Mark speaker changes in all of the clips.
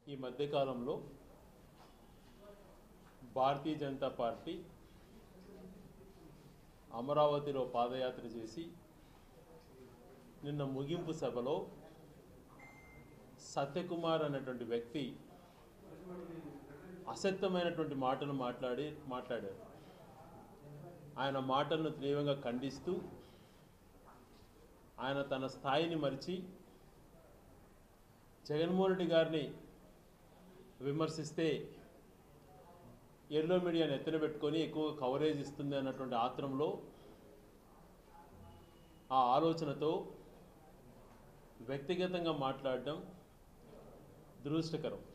Speaker 1: ఈ మధ్యకాలంలో భారతీయ జనతా పార్టీ అమరావతిలో పాదయాత్ర చేసి నిన్న ముగింపు సభలో సత్యకుమార్ అనేటువంటి వ్యక్తి అసత్యమైనటువంటి మాటలు మాట్లాడారు. ఆయన మాటలను తీవ్రంగా ఖండిస్తూ ఆయన తన స్థాయిని మరిచి జగన్మోహన్ రెడ్డి గారిని విమర్శిస్తే ఎల్లో మీడియాను ఎత్తున పెట్టుకొని ఎక్కువ కవరేజ్ ఇస్తుంది అన్నటువంటి ఆత్రంలో ఆ ఆలోచనతో వ్యక్తిగతంగా మాట్లాడడం దురదృష్టకరం.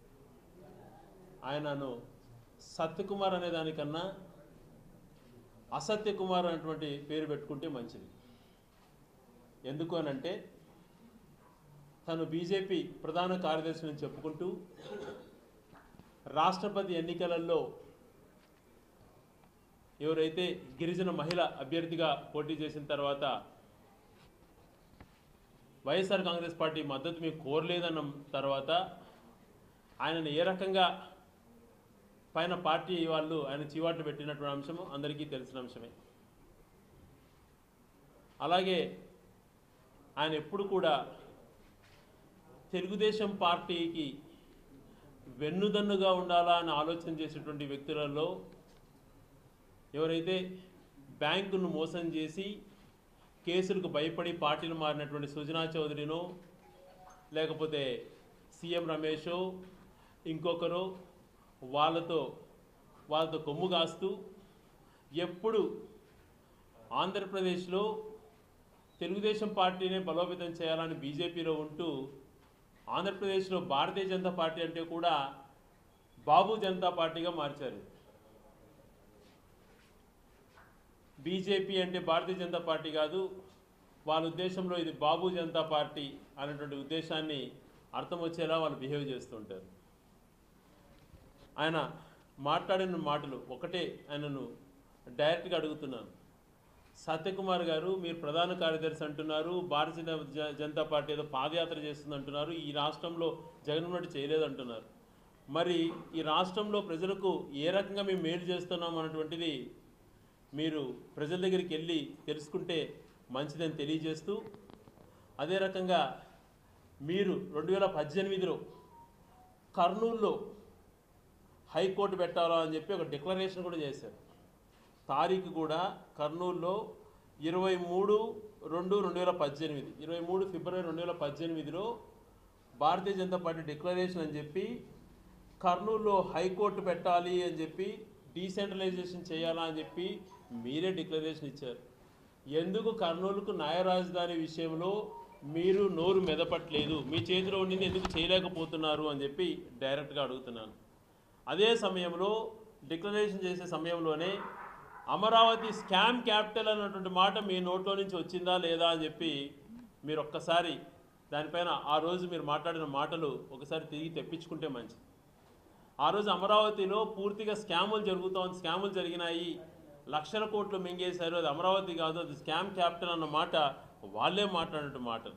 Speaker 1: ఆయనను సత్యకుమార్ అనే దానికన్నా అసత్యకుమార్ అనేటువంటి పేరు పెట్టుకుంటే మంచిది. ఎందుకు అనంటే తను బీజేపీ ప్రధాన కార్యదర్శి అని చెప్పుకుంటూ రాష్ట్రపతి ఎన్నికలలో ఎవరైతే గిరిజన మహిళ అభ్యర్థిగా పోటీ చేసిన తర్వాత వైఎస్ఆర్ కాంగ్రెస్ పార్టీ మద్దతు మేము కోరలేదన్న తర్వాత ఆయనను ఏ రకంగా పైన పార్టీ వాళ్ళు ఆయన చీవాట్లు పెట్టినటువంటి అంశం అందరికీ తెలిసిన అంశమే. అలాగే ఆయన ఎప్పుడు కూడా తెలుగుదేశం పార్టీకి వెన్నుదన్నుగా ఉండాలా అని ఆలోచన చేసేటువంటి వ్యక్తులలో ఎవరైతే బ్యాంకును మోసం చేసి కేసులకు భయపడి పార్టీలు మారినటువంటి సుజనా చౌదరినో లేకపోతే సీఎం రమేషో ఇంకొకరు వాళ్ళతో కొమ్ము కాస్తూ ఎప్పుడు ఆంధ్రప్రదేశ్లో తెలుగుదేశం పార్టీనే బలోపేతం చేయాలని బీజేపీలో ఉంటూ ఆంధ్రప్రదేశ్లో భారతీయ జనతా పార్టీ అంటే కూడా బాబు జనతా పార్టీగా మార్చారు. బీజేపీ అంటే భారతీయ జనతా పార్టీ కాదు, వాళ్ళ ఉద్దేశంలో ఇది బాబు జనతా పార్టీ అనేటువంటి ఉద్దేశాన్ని అర్థం వచ్చేలా వాళ్ళు బిహేవ్ చేస్తుంటారు. ఆయన మాట్లాడిన మాటలు ఒకటే ఆయనను డైరెక్ట్గా అడుగుతున్నాను. సత్యకుమార్ గారు, మీరు ప్రధాన కార్యదర్శి అంటున్నారు, భారతీయ జనతా పార్టీ ఏదో పాదయాత్ర చేస్తుంది అంటున్నారు, ఈ రాష్ట్రంలో జగన్మోహన్ రెడ్డి చేయలేదంటున్నారు. మరి ఈ రాష్ట్రంలో ప్రజలకు ఏ రకంగా మేము మేలు చేస్తున్నాం అన్నటువంటిది మీరు ప్రజల దగ్గరికి వెళ్ళి తెలుసుకుంటే మంచిదని తెలియజేస్తూ, అదే రకంగా మీరు 2018లో కర్నూలులో హైకోర్టు పెట్టాలా అని చెప్పి ఒక డిక్లరేషన్ కూడా చేశారు. తారీఖు కూడా కర్నూలులో 23/2/2018 23 ఫిబ్రవరి 2018లో భారతీయ జనతా పార్టీ డిక్లరేషన్ అని చెప్పి కర్నూలులో హైకోర్టు పెట్టాలి అని చెప్పి డీసెంట్రలైజేషన్ చేయాలా అని చెప్పి మీరే డిక్లరేషన్ ఇచ్చారు. ఎందుకు కర్నూలుకు న్యాయ రాజధాని విషయంలో మీరు నోరు మెదపట్లేదు, మీ చేతిలో ఉండింది ఎందుకు చేయలేకపోతున్నారు అని చెప్పి డైరెక్ట్గా అడుగుతున్నాను. అదే సమయంలో డిక్లరేషన్ చేసే సమయంలోనే అమరావతి స్కామ్ క్యాపిటల్ అన్నటువంటి మాట మీ నోట్లో నుంచి వచ్చిందా లేదా అని చెప్పి మీరు ఒక్కసారి దానిపైన ఆ రోజు మీరు మాట్లాడిన మాటలు ఒకసారి తిరిగి తెప్పించుకుంటే మంచిది. ఆ రోజు అమరావతిలో పూర్తిగా స్కాములు జరిగినాయి, లక్షల కోట్లు మింగేశారు, అది అమరావతి కాదు అది స్కామ్ క్యాపిటల్ అన్న మాట వాళ్ళే మాట్లాడినట్టు మాటలు.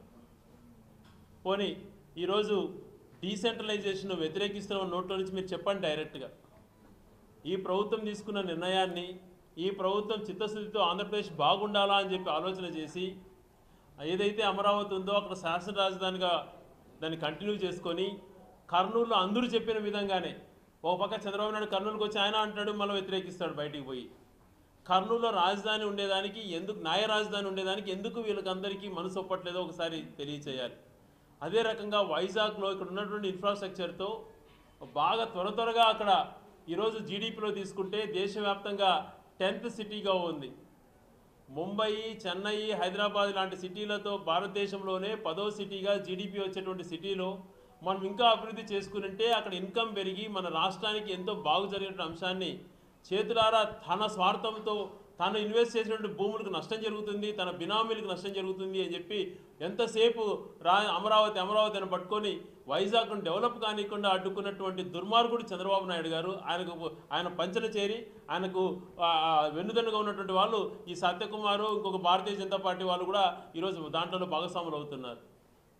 Speaker 1: పోనీ ఈరోజు డీసెంట్రలైజేషన్ వ్యతిరేకిస్తున్న నోట్లో నుంచి మీరు చెప్పండి డైరెక్ట్గా. ఈ ప్రభుత్వం తీసుకున్న నిర్ణయాన్ని, ఈ ప్రభుత్వం చిత్తశుద్ధితో ఆంధ్రప్రదేశ్ బాగుండాలా అని చెప్పి ఆలోచన చేసి ఏదైతే అమరావతి ఉందో అక్కడ శాసన రాజధానిగా దాన్ని కంటిన్యూ చేసుకొని కర్నూలులో అందరూ చెప్పిన విధంగానే ఒక పక్క చంద్రబాబు నాయుడు కర్నూలుకి వచ్చి ఆయన అంటాడు, మళ్ళీ వ్యతిరేకిస్తాడు బయటికి పోయి. కర్నూలులో రాజధాని ఉండేదానికి ఎందుకు, న్యాయ రాజధాని ఉండేదానికి ఎందుకు వీళ్ళకందరికీ మనసు ఒప్పట్లేదో ఒకసారి తెలియచేయాలి. అదే రకంగా వైజాగ్లో ఇక్కడ ఉన్నటువంటి ఇన్ఫ్రాస్ట్రక్చర్తో బాగా త్వరగా అక్కడ ఈరోజు జీడిపిలో తీసుకుంటే దేశవ్యాప్తంగా 10th సిటీగా ఉంది. ముంబై, చెన్నై, హైదరాబాద్ లాంటి సిటీలతో భారతదేశంలోనే 10వ సిటీగా జీడిపి వచ్చేటువంటి సిటీలో మనం ఇంకా అభివృద్ధి చేసుకుంటే అక్కడ ఇన్కమ్ పెరిగి మన రాష్ట్రానికి ఎంతో బాగు జరిగిన అంశాన్ని చేతులారా తన స్వార్థంతో తాను ఇన్వెస్ట్ చేసినటువంటి భూములకు నష్టం జరుగుతుంది, తన బినామీలకు నష్టం జరుగుతుంది అని చెప్పి ఎంతసేపు అమరావతి అని పట్టుకొని వైజాగ్ను డెవలప్ కానికుండా అడ్డుకున్నటువంటి దుర్మార్గుడు చంద్రబాబు నాయుడు గారు. ఆయన పంచన చేరి ఆయనకు వెన్నుదన్నుగా ఉన్నటువంటి వాళ్ళు ఈ సత్యకుమారు, ఇంకొక భారతీయ జనతా పార్టీ వాళ్ళు కూడా ఈరోజు దాంట్లో భాగస్వాములు అవుతున్నారు.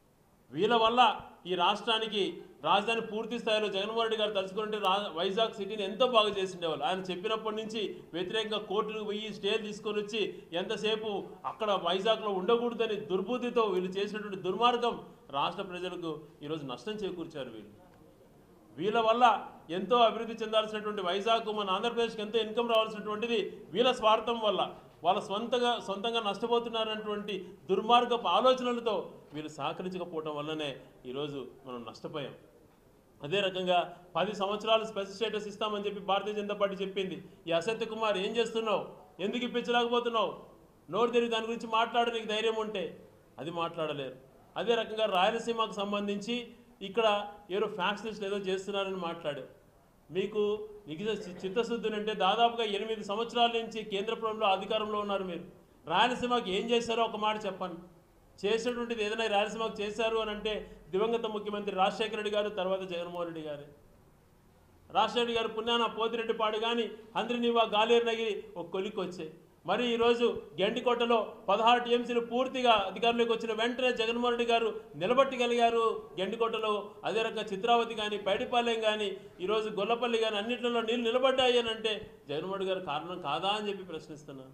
Speaker 1: వీళ్ళ వల్ల ఈ రాష్ట్రానికి రాజధాని పూర్తి స్థాయిలో జగన్మోహన్ రెడ్డి గారు తలుచుకుంటే వైజాగ్ సిటీని ఎంతో బాగా చేసిండేవాళ్ళు. ఆయన చెప్పినప్పటి నుంచి వ్యతిరేకంగా కోర్టులకు పోయి స్టేలు తీసుకొని వచ్చి ఎంతసేపు అక్కడ వైజాగ్లో ఉండకూడదని దుర్బుద్ధితో వీళ్ళు చేసినటువంటి దుర్మార్గం రాష్ట్ర ప్రజలకు ఈరోజు నష్టం చేకూర్చారు. వీళ్ళ వల్ల ఎంతో అభివృద్ధి చెందాల్సినటువంటి వైజాగ్ మన ఆంధ్రప్రదేశ్కి ఎంతో ఇన్కమ్ రావాల్సినటువంటిది వీళ్ళ స్వార్థం వల్ల వాళ్ళ సొంతంగా నష్టపోతున్నారన్నటువంటి దుర్మార్గపు ఆలోచనలతో వీళ్ళు సహకరించకపోవడం వల్లనే ఈరోజు మనం నష్టపోయాం. అదే రకంగా 10 సంవత్సరాలు స్పెషల్ స్టేటస్ ఇస్తామని చెప్పి భారతీయ జనతా పార్టీ చెప్పింది. ఈ అసత్య కుమార్ ఏం చేస్తున్నావు, ఎందుకు ఇప్పించలేకపోతున్నావు, నోరు తెరిగి దాని గురించి మాట్లాడు, నీకు ధైర్యం ఉంటే. అది మాట్లాడలేరు. అదే రకంగా రాయలసీమకు సంబంధించి ఇక్కడ ఏదో ఫ్యాక్షనిస్ట్ ఏదో చేస్తున్నారని మాట్లాడారు. మీకు చిత్తశుద్ధి అంటే దాదాపుగా 8 సంవత్సరాల నుంచి కేంద్ర ప్రభుత్వంలో అధికారంలో ఉన్నారు. మీరు రాయలసీమకి ఏం చేశారో ఒక మాట చెప్పండి. చేసినటువంటిది ఏదైనా రాయలసీమకు చేశారు అని అంటే దివంగత ముఖ్యమంత్రి రాజశేఖర రెడ్డి గారు, తర్వాత జగన్మోహన్ రెడ్డి గారు. రాజశేఖర రెడ్డి గారు పుణ్యాన పోతిరెడ్డిపాడు కానీ హంద్రినీవా గాలేరు నగిరి ఒక కొలికి వచ్చాయి. మరి ఈరోజు గెండికోటలో 16 టీఎంసీలు పూర్తిగా అధికారంలోకి వచ్చిన వెంటనే జగన్మోహన్ రెడ్డి గారు నిలబెట్టగలిగారు గెండికోటలో. అదే రకంగా చిత్రావతి కానీ పైడిపాలెం కానీ ఈరోజు గొల్లపల్లి కానీ అన్నింటిలో నీళ్ళు నిలబడ్డాయి అని అంటే జగన్మోహన్ రెడ్డి గారు కారణం కాదా అని చెప్పి ప్రశ్నిస్తున్నాను.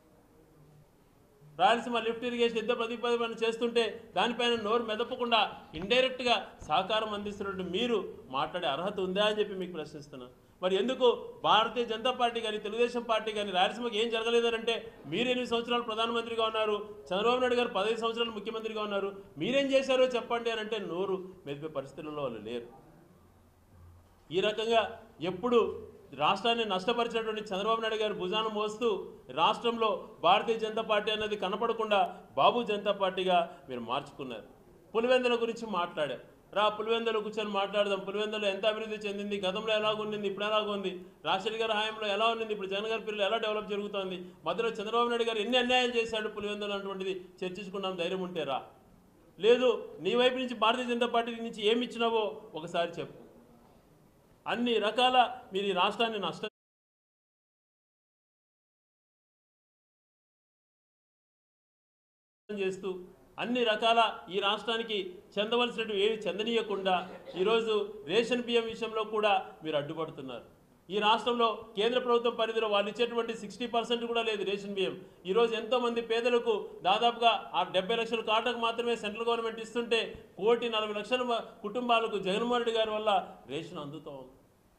Speaker 1: రాయలసీమ లిఫ్ట్ ఇరిగేషన్ యుద్ధ ప్రతిపాదన చేస్తుంటే దానిపైన నోరు మెదపకుండా ఇండైరెక్ట్గా సహకారం అందిస్తున్నట్టు మీరు మాట్లాడే అర్హత ఉందా అని చెప్పి మీకు ప్రశ్నిస్తున్నాను. మరి ఎందుకు భారతీయ జనతా పార్టీ కానీ తెలుగుదేశం పార్టీ కానీ రాయలసీమకి ఏం జరగలేదంటే మీరు 8 సంవత్సరాలు ప్రధానమంత్రిగా ఉన్నారు, చంద్రబాబు నాయుడు గారు 15 సంవత్సరాలు ముఖ్యమంత్రిగా ఉన్నారు, మీరేం చేశారో చెప్పండి అని అంటే నోరు మెదిపే పరిస్థితుల్లో వాళ్ళు లేరు. ఈ రకంగా ఎప్పుడు రాష్ట్రాన్ని నష్టపరిచినటువంటి చంద్రబాబు నాయుడు గారు భుజాన మోస్తూ రాష్ట్రంలో భారతీయ జనతా పార్టీ అనేది కనపడకుండా బాబు జనతా పార్టీగా మీరు మార్చుకున్నారు. పులివెందుల గురించి మాట్లాడారు. పులివెందులు కూర్చొని మాట్లాడదాం. పులివెందులు ఎంత అభివృద్ధి చెందింది, గతంలో ఎలాగుండింది, ఇప్పుడు ఎలాగుంది, రాజశేఖర్ గారి హయాంలో ఎలా ఉండింది, ఇప్పుడు జగన్ గారి పిల్లలు ఎలా డెవలప్ జరుగుతుంది, మధ్యలో చంద్రబాబు నాయుడు గారు ఎన్ని అన్యాయాలు చేశాడు పులివెందులు అటువంటిది చర్చించుకున్నాం. ధైర్యం ఉంటే రా. లేదు నీ వైపు నుంచి భారతీయ జనతా పార్టీ నుంచి ఏమి ఇచ్చినావో ఒకసారి చెప్పు. అన్ని రకాల మీరు ఈ రాష్ట్రాన్ని నష్టం చేస్తూ అన్ని రకాల ఈ రాష్ట్రానికి చెందవలసినవి ఏవి చెందనీయకుండా ఈరోజు రేషన్ బియ్యం విషయంలో కూడా మీరు అడ్డుపడుతున్నారు. ఈ రాష్ట్రంలో కేంద్ర ప్రభుత్వం పరిధిలో వాళ్ళు ఇచ్చేటువంటి 60% కూడా లేదు రేషన్ బియ్యం. ఈరోజు ఎంతోమంది పేదలకు దాదాపుగా 70 లక్షల కార్డులకు మాత్రమే సెంట్రల్ గవర్నమెంట్ ఇస్తుంటే 1,40,00,000 కుటుంబాలకు జగన్మోహన్ రెడ్డి గారి వల్ల రేషన్ అందుతూ ఉంది.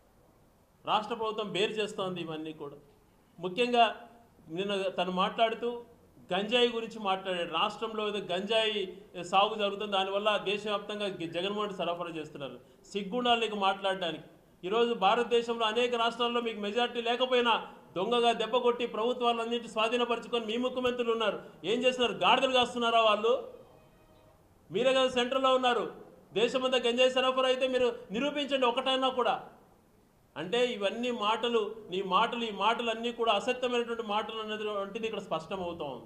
Speaker 1: రాష్ట్ర ప్రభుత్వం బేరు చేస్తోంది ఇవన్నీ కూడా. ముఖ్యంగా నిన్న తను మాట్లాడుతూ గంజాయి గురించి మాట్లాడాడు. రాష్ట్రంలో ఏదో గంజాయి సాగు జరుగుతుంది, దానివల్ల దేశవ్యాప్తంగా జగన్మోహన్ రెడ్డి సరఫరా చేస్తున్నారు. సిగ్గుండాలు నీకు మాట్లాడడానికి. ఈరోజు భారతదేశంలో అనేక రాష్ట్రాల్లో మీకు మెజార్టీ లేకపోయినా దొంగగా దెబ్బ కొట్టి ప్రభుత్వాలన్నింటి స్వాధీనపరుచుకొని మీ ముఖ్యమంత్రులు ఉన్నారు. ఏం చేస్తున్నారు? గాడిదలు కాస్తున్నారా వాళ్ళు? మీరే కదా సెంటర్లో ఉన్నారు. దేశమంతా గంజాయి సరఫరా అయితే మీరు నిరూపించండి ఒకటైనా కూడా. అంటే ఇవన్నీ మాటలు, ఈ మాటలన్నీ కూడా అసత్యమైనటువంటి మాటలు అనేటువంటిది ఇక్కడ స్పష్టమవుతా ఉంది.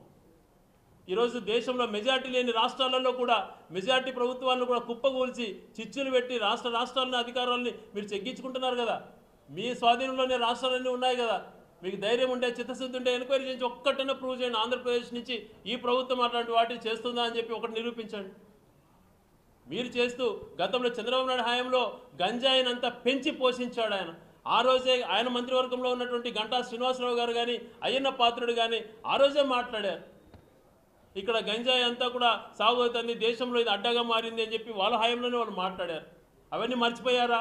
Speaker 1: ఈరోజు దేశంలో మెజార్టీ లేని రాష్ట్రాలలో కూడా మెజార్టీ ప్రభుత్వాలను కూడా కుప్పగూల్చి చిచ్చులు పెట్టి రాష్ట్రాలను అధికారాలని మీరు చెగ్గించుకుంటున్నారు కదా. మీ స్వాధీనంలోనే రాష్ట్రాలన్నీ ఉన్నాయి కదా. మీకు ధైర్యం ఉంటే, చిత్తశుద్ధి ఉంటే ఎంక్వైరీ చేసి ఒక్కటైనా ప్రూవ్ చేయండి. ఆంధ్రప్రదేశ్ నుంచి ఈ ప్రభుత్వం అట్లాంటి వాటిని చేస్తుందా అని చెప్పి ఒకటి నిరూపించండి. మీరు చేస్తూ గతంలో చంద్రబాబు నాయుడు హయాంలో గంజాయినంతా పెంచి పోషించాడు ఆయన. ఆ రోజే ఆయన మంత్రివర్గంలో ఉన్నటువంటి గంటా శ్రీనివాసరావు గారు కానీ అయ్యన్న పాత్రుడు కానీ ఆ రోజే మాట్లాడారు. ఇక్కడ గంజాయి అంతా కూడా సాగు అవుతుంది, దేశంలో ఇది అడ్డగా మారింది అని చెప్పి వాళ్ళ హయాంలోనే వాళ్ళు మాట్లాడారు. అవన్నీ మర్చిపోయారా?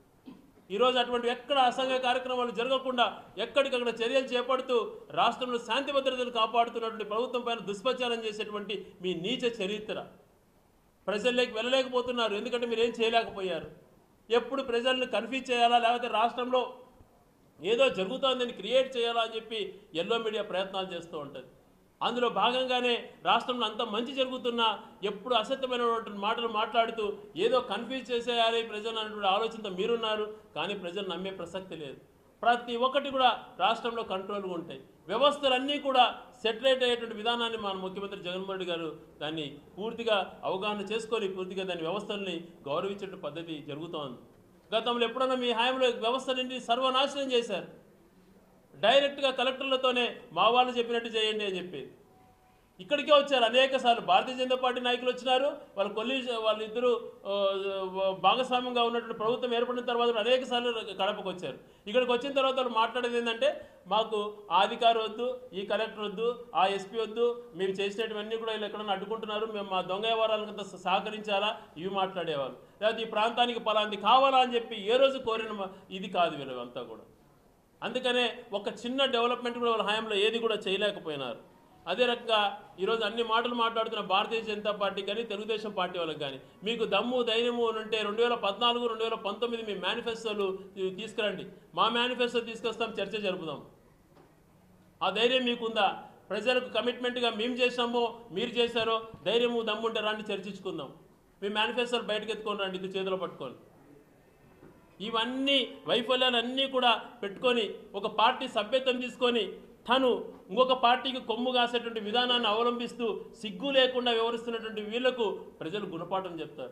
Speaker 1: ఈరోజు అటువంటి ఎక్కడ అసంఘ కార్యక్రమాలు జరగకుండా ఎక్కడికక్కడ చర్యలు చేపడుతూ రాష్ట్రంలో శాంతి భద్రతలు కాపాడుతున్నటువంటి ప్రభుత్వం పైన దుష్ప్రచారం చేసేటువంటి మీ నీచ చరిత్ర ప్రజల్లోకి వెళ్ళలేకపోతున్నారు. ఎందుకంటే మీరేం చేయలేకపోయారు. ఎప్పుడు ప్రజలను కన్ఫ్యూజ్ చేయాలా, లేకపోతే రాష్ట్రంలో ఏదో జరుగుతుందని క్రియేట్ చేయాలా అని చెప్పి ఎల్లో మీడియా ప్రయత్నాలు చేస్తూ ఉంటుంది. అందులో భాగంగానే రాష్ట్రంలో అంత మంచి జరుగుతున్నా ఎప్పుడు అసత్యమైనటువంటి మాటలు మాట్లాడుతూ ఏదో కన్ఫ్యూజ్ చేసేయాలి ప్రజలు అనేటువంటి ఆలోచనతో మీరున్నారు. కానీ ప్రజలు నమ్మే ప్రసక్తి లేదు. ప్రతి ఒక్కటి కూడా రాష్ట్రంలో కంట్రోల్గా ఉంటాయి. వ్యవస్థలన్నీ కూడా సెటిలైట్ అయ్యేటువంటి విధానాన్ని మన ముఖ్యమంత్రి జగన్మోహన్ రెడ్డి గారు దాన్ని పూర్తిగా అవగాహన చేసుకొని పూర్తిగా దాని వ్యవస్థల్ని గౌరవించే పద్ధతి జరుగుతోంది. గతంలో ఎప్పుడన్నా మీ హయాంలో వ్యవస్థలన్నీ సర్వనాశనం చేశారు. డైరెక్ట్గా కలెక్టర్లతోనే మా వాళ్ళు చెప్పినట్టు చేయండి అని చెప్పేది. ఇక్కడికే వచ్చారు అనేక సార్లు. భారతీయ జనతా పార్టీ నాయకులు వచ్చినారు, వాళ్ళిద్దరూ భాగస్వామ్యంగా ఉన్నటువంటి ప్రభుత్వం ఏర్పడిన తర్వాత అనేక సార్లు కడపకు వచ్చారు. ఇక్కడికి వచ్చిన తర్వాత వాళ్ళు మాట్లాడేది ఏంటంటే, మాకు ఆ అధికారి వద్దు, ఈ కలెక్టర్ వద్దు, ఆ ఎస్పీ వద్దు, మీరు చేసినటువన్నీ కూడా వీళ్ళు ఎక్కడన్నా అడ్డుకుంటున్నారు, మేము మా దొంగ వ్యవహారాలకంతా సహకరించాలా, ఇవి మాట్లాడేవాళ్ళు. లేకపోతే ఈ ప్రాంతానికి పలాంది కావాలా అని చెప్పి ఏ రోజు కోరిన ఇది కాదు వీళ్ళంతా కూడా. అందుకనే ఒక చిన్న డెవలప్మెంట్ కూడా వాళ్ళ హయాంలో ఏది కూడా చేయలేకపోయినారు. అదే రకంగా ఈరోజు అన్ని మాటలు మాట్లాడుతున్న భారతీయ జనతా పార్టీ కానీ తెలుగుదేశం పార్టీ వాళ్ళకి కానీ మీకు దమ్ము ధైర్యము అంటే 2014, 2019 మీ మేనిఫెస్టోలు తీసుకురండి, మా మేనిఫెస్టో తీసుకొస్తాం, చర్చ జరుపుదాం. ఆ ధైర్యం మీకుందా? ప్రజలకు కమిట్మెంట్గా మేము చేసామో మీరు చేశారో ధైర్యము దమ్ము ఉంటే రండి చర్చించుకుందాం. మీ మేనిఫెస్టోలు బయటకు ఎత్తుకొని రండి, ఇది చేతిలో పట్టుకొని. ఇవన్నీ వైఫల్యాలన్నీ కూడా పెట్టుకొని ఒక పార్టీ సభ్యత్వం తీసుకొని తను ఇంకొక పార్టీకి కొమ్ము కాసేటువంటి విధానాన్ని అవలంబిస్తూ సిగ్గు లేకుండా వ్యవహరిస్తున్నటువంటి వీళ్లకు ప్రజలు గుణపాఠం చెప్తారు.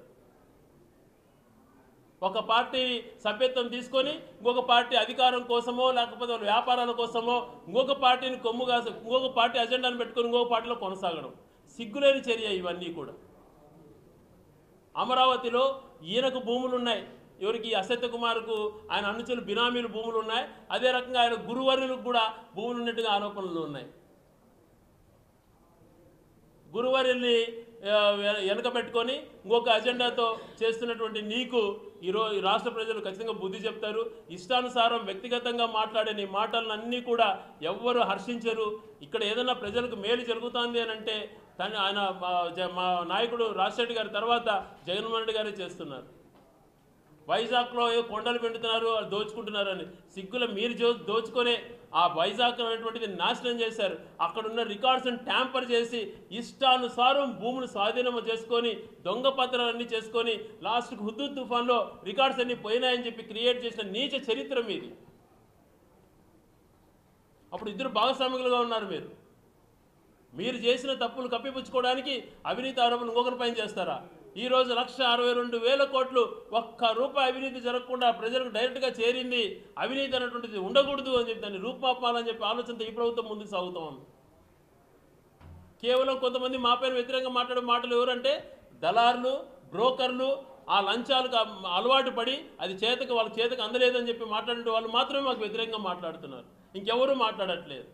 Speaker 1: ఒక పార్టీ సభ్యత్వం తీసుకొని ఇంకొక పార్టీ అధికారం కోసమో లేకపోతే వాళ్ళ వ్యాపారాల కోసమో ఇంకొక పార్టీని కొమ్ము కాసే ఇంకొక పార్టీ అజెండాను పెట్టుకొని ఇంకొక పార్టీలో కొనసాగడం సిగ్గులేని చర్య ఇవన్నీ కూడా. అమరావతిలో ఈయనకు భూములు ఉన్నాయి, ఎవరికి అసత్య కుమార్కు ఆయన అనుచరులు బినామీలు భూములు ఉన్నాయి. అదే రకంగా ఆయన గురువర్యులకు కూడా భూములు ఉన్నట్టుగా ఆరోపణలు ఉన్నాయి. గురువర్యుల్ని వెనకబెట్టుకొని ఇంకొక అజెండాతో చేస్తున్నటువంటి నీకు ఈరోజు రాష్ట్ర ప్రజలు ఖచ్చితంగా బుద్ధి చెప్తారు. ఇష్టానుసారం వ్యక్తిగతంగా మాట్లాడే నీ మాటలన్నీ కూడా ఎవ్వరు హర్షించరు. ఇక్కడ ఏదైనా ప్రజలకు మేలు జరుగుతుంది అని అంటే ఆయన మా నాయకుడు రాజశేఖర్ గారి తర్వాత జగన్మోహన్ రెడ్డి గారే చేస్తున్నారు. వైజాగ్లో కొండలు పెండుతున్నారు, దోచుకుంటున్నారని సిగ్గుల మీరు దోచుకొనే ఆ వైజాగ్ అనేటువంటిది నాశనం చేశారు. అక్కడున్న రికార్డ్స్ని ట్యాంపర్ చేసి ఇష్టానుసారం భూములు స్వాధీనం చేసుకొని దొంగ పత్రాలన్నీ చేసుకొని లాస్ట్కి హుద్దూద్ తుఫాన్లో రికార్డ్స్ అన్నీ పోయినాయని చెప్పి క్రియేట్ చేసిన నీచ చరిత్ర మీది. అప్పుడు ఇద్దరు భాగస్వామికులుగా ఉన్నారు. మీరు చేసిన తప్పులు కప్పిపుచ్చుకోవడానికి అవినీతి ఆరోపణలు ఇంకొకరి పైన చేస్తారా? ఈరోజు 1,62,000 కోట్లు ఒక్క రూపాయి అవినీతి జరగకుండా ప్రజలకు డైరెక్ట్గా చేరింది. అవినీతి అనేటువంటిది ఉండకూడదు అని చెప్పి దాన్ని రూపుమాపాలని చెప్పి ఆలోచనతో ఈ ప్రభుత్వం ముందుకు సాగుతాం. కేవలం కొంతమంది మా పైన వ్యతిరేకంగా మాట్లాడే మాటలు ఎవరంటే దళారులు, బ్రోకర్లు, ఆ లంచాలకు అలవాటు పడి అది వాళ్ళ చేతకు అందలేదని చెప్పి మాట్లాడే వాళ్ళు మాత్రమే మాకు వ్యతిరేకంగా మాట్లాడుతున్నారు, ఇంకెవరూ మాట్లాడట్లేదు.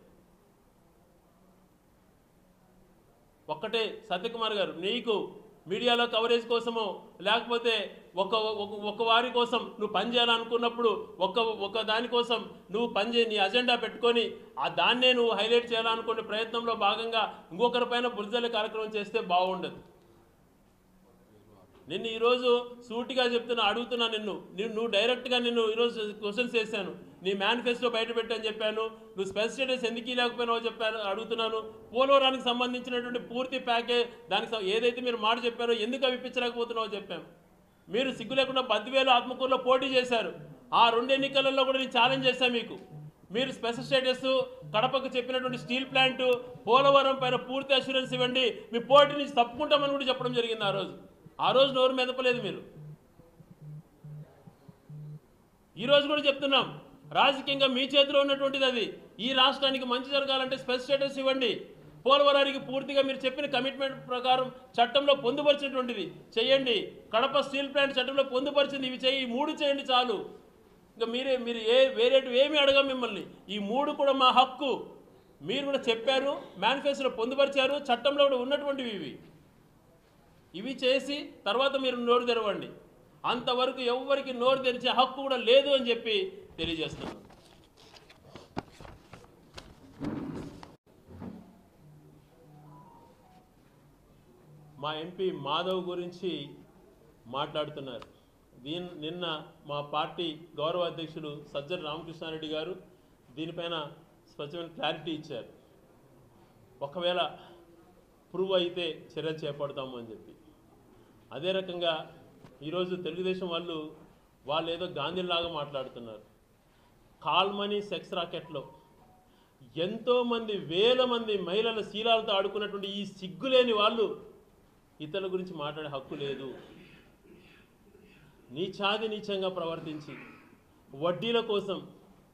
Speaker 1: ఒక్కటే సత్యకుమార్ గారు, నీకు మీడియాలో కవరేజ్ కోసమో లేకపోతే ఒక వారి కోసం నువ్వు పనిచేయాలనుకున్నప్పుడు ఒక దానికోసం నువ్వు నీ అజెండా పెట్టుకొని ఆ దాన్నే నువ్వు హైలైట్ చేయాలనుకునే ప్రయత్నంలో భాగంగా ఇంకొకరిపైన బురదలే కార్యక్రమం చేస్తే బాగుండదు. నిన్ను ఈరోజు సూటిగా అడుగుతున్నా నువ్వు డైరెక్ట్గా ఈరోజు క్వశ్చన్స్ చేశాను. నీ మేనిఫెస్టో బయట పెట్టని చెప్పాను, నువ్వు స్పెషల్ స్టేటస్ ఎందుకు లేకపోయినావో అడుగుతున్నాను. పోలవరానికి సంబంధించినటువంటి పూర్తి ప్యాకేజ్ దానికి ఏదైతే మీరు మాట చెప్పారో ఎందుకు అవి ఇప్పించలేకపోతున్నావో చెప్పాను. మీరు సిగ్గు లేకుండా 10,000 ఆత్మకూరులో పోటీ చేశారు. ఆ 2 ఎన్నికలలో కూడా నేను ఛాలెంజ్ చేశాను మీకు. మీరు స్పెషల్ స్టేటస్, కడపకు చెప్పినటువంటి స్టీల్ ప్లాంటు, పోలవరం పైన పూర్తి అష్యూరెన్స్ ఇవ్వండి, మీ పోటీ నుంచి తప్పుకుంటామని కూడా చెప్పడం జరిగింది. ఆ రోజు నోరు మెదపలేదు మీరు. ఈరోజు కూడా చెప్తున్నాం, రాజకీయంగా మీ చేతిలో ఉన్నటువంటిది అది. ఈ రాష్ట్రానికి మంచి జరగాలంటే స్పెషల్ స్టేటస్ ఇవ్వండి. పోలవరానికి పూర్తిగా మీరు చెప్పిన కమిట్మెంట్ ప్రకారం చట్టంలో పొందుపరిచినటువంటిది చేయండి. కడప స్టీల్ ప్లాంట్ చట్టంలో పొందుపరిచింది, ఇవి చేయి, 3 చేయండి చాలు. ఇంకా మీరు వేరేటివి ఏమీ అడగం మిమ్మల్ని. ఈ 3 కూడా మా హక్కు. మీరు కూడా చెప్పారు, మేనిఫెస్టోలో పొందుపరిచారు, చట్టంలో కూడా ఉన్నటువంటివి ఇవి చేసి తర్వాత మీరు నోరు తెరవండి. అంతవరకు ఎవరికి నోరు తెరిచే హక్కు కూడా లేదు అని చెప్పి తెలియజేస్తున్నాను. మా ఎంపీ మాధవ్ గురించి మాట్లాడుతున్నారు. నిన్న మా పార్టీ గౌరవ అధ్యక్షులు సజ్జల రామకృష్ణారెడ్డి గారు దీనిపైన స్పష్టమైన క్లారిటీ ఇచ్చారు. ఒకవేళ ప్రూవ్ అయితే చర్యలు చేపడతాము అని చెప్పి. అదే రకంగా ఈరోజు తెలుగుదేశం వాళ్ళు ఏదో గాంధీలాగా మాట్లాడుతున్నారు. కాల్మనీ సెక్స్ రాకెట్లో ఎంతోమంది 1000 మంది మహిళల శీలాలతో ఆడుకున్నటువంటి ఈ సిగ్గులేని వాళ్ళు ఇతరుల గురించి మాట్లాడే హక్కు లేదు. నీచంగా ప్రవర్తించి వడ్డీల కోసం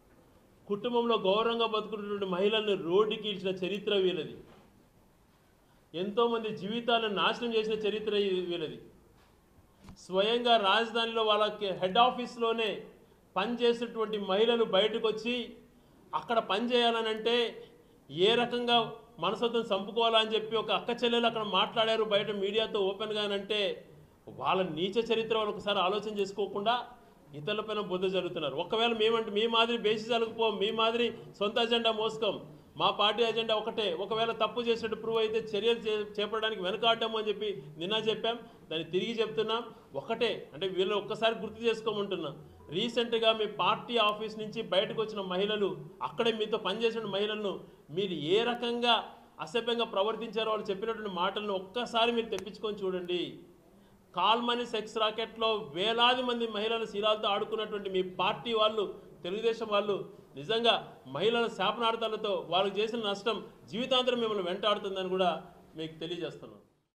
Speaker 1: కుటుంబంలో గౌరవంగా బతుకున్నటువంటి మహిళలను రోడ్డుకి ఇచ్చిన చరిత్ర వీళ్ళది. ఎంతోమంది జీవితాలను నాశనం చేసిన చరిత్ర వీళ్ళది. స్వయంగా రాజధానిలో వాళ్ళకి హెడ్ ఆఫీస్లోనే పనిచేసేటువంటి మహిళలు బయటకు వచ్చి అక్కడ పని చేయాలనంటే ఏ రకంగా మనసత్వం చంపుకోవాలని చెప్పి ఒక అక్క చెల్లెలు అక్కడ మాట్లాడారు బయట మీడియాతో ఓపెన్గానంటే వాళ్ళ నీచ చరిత్ర వాళ్ళు ఒకసారి ఆలోచన చేసుకోకుండా ఇతరులపైన బుద్ధ జరుగుతున్నారు. ఒకవేళ మేమంటే మీ మాదిరి బేసిజాలకు పోం, మీ మాదిరి సొంత అజెండా మోసుకోం, మా పార్టీ అజెండా ఒకటే. ఒకవేళ తప్పు చేసినట్టు ప్రూవ్ అయితే చర్యలు చేపట్టడానికి వెనకాడము అని చెప్పి నిన్న చెప్పాం, దాన్ని తిరిగి చెప్తున్నాం. ఒకటే అంటే వీళ్ళు ఒక్కసారి గుర్తు చేసుకోమంటున్నాం. రీసెంట్గా మీ పార్టీ ఆఫీస్ నుంచి బయటకు వచ్చిన మహిళలు, అక్కడే మీతో పనిచేసిన మహిళలను మీరు ఏ రకంగా అసభ్యంగా ప్రవర్తించారో వాళ్ళు చెప్పినటువంటి మాటలను ఒక్కసారి మీరు తెప్పించుకొని చూడండి. కాల్మనీ సెక్స్ రాకెట్లో వేలాది మంది మహిళల శిరాలతో ఆడుకున్నటువంటి మీ పార్టీ వాళ్ళు, తెలుగుదేశం వాళ్ళు నిజంగా మహిళల శాపనార్థాలతో వాళ్ళకి చేసిన నష్టం జీవితాంతరం మిమ్మల్ని వెంటాడుతుందని కూడా మీకు తెలియజేస్తున్నాను.